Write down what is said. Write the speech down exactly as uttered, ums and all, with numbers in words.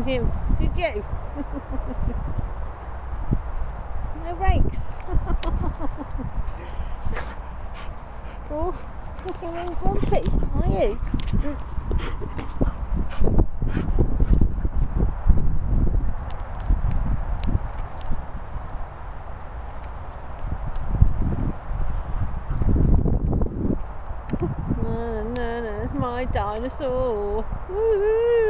on him, did you? No brakes. Oh, looking really grumpy, are you? No, no, no, my dinosaur. Woo-hoo.